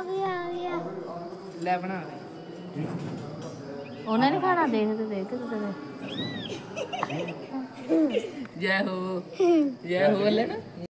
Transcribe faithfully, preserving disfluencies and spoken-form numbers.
ਗਿਆ ਆ ਗਿਆ ਲੈ ਬਣਾ ਲੈ ਉਹਨਾਂ ਨੇ ਖਾਣਾ ਦੇਖ ਤੇ ਦੇਖ ਤੇ ਜੈ ਹੋ ਜੈ ਹੋ ਲੈ ਨਾ